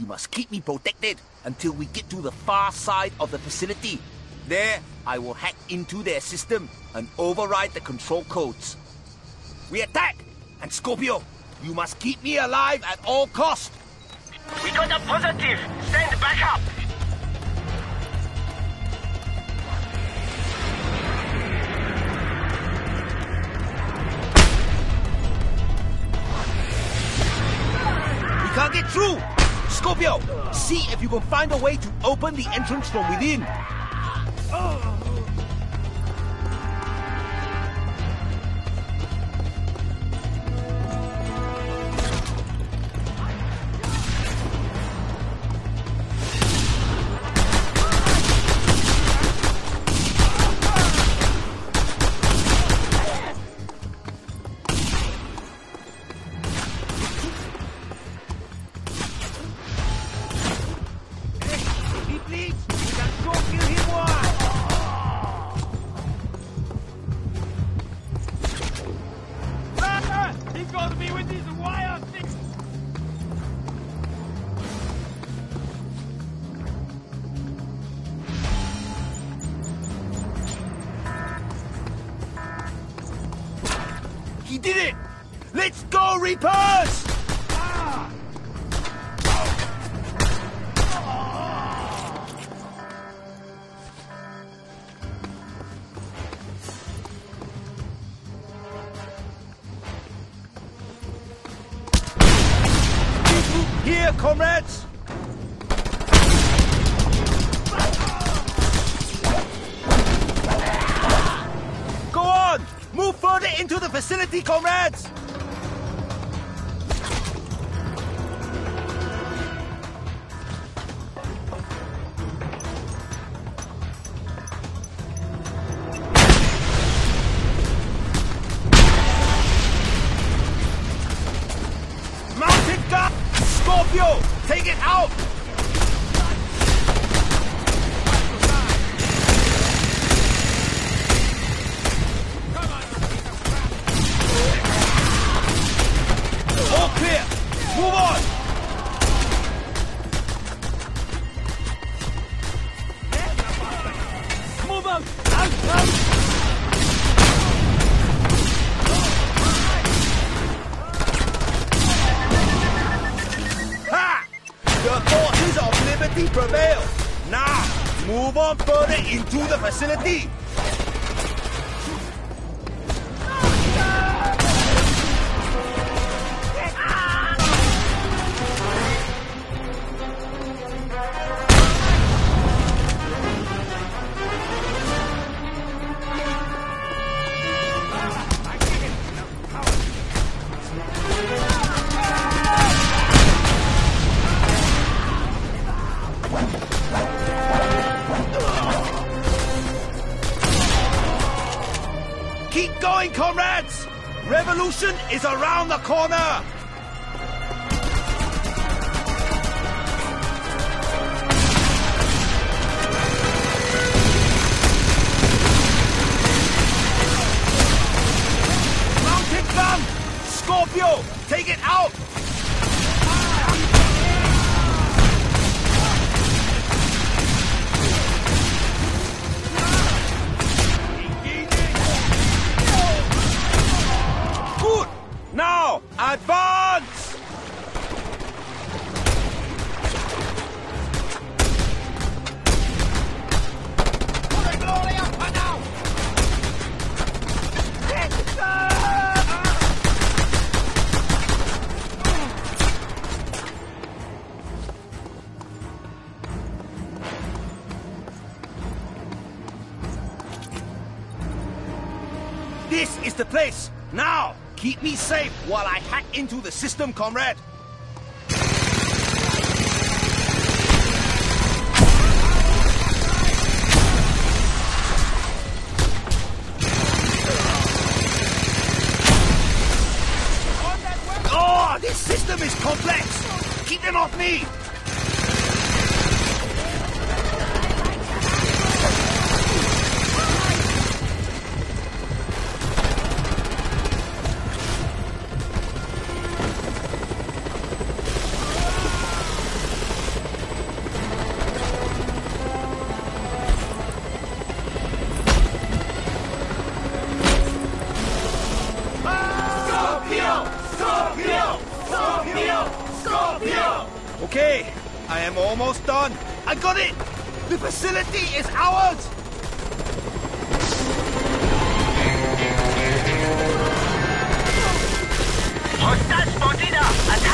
must keep me protected until we get to the far side of the facility. There, I will hack into their system and override the control codes. We attack! And Scorpio, you must keep me alive at all costs! We got a positive! Send backup! We can't get through! Scorpio, see if you can find a way to open the entrance from within. He did it! Let's go, Reapers! Here, comrades! Go on! Move further into the facility, comrades! Mounted gun! Scorpio! Take it out! All clear! Move on! Move out! Out! Ha! The forces of liberty prevail! Now, move on further into the facility! Keep going, comrades! Revolution is around the corner! Mounted gun! Scorpio, take it out! Now, advance! This is the place! Now! Keep me safe while I hack into the system, comrade! Oh, this system is complex! Keep them off me! am almost done. I got it! The facility is ours! Hostile spotted! Attack!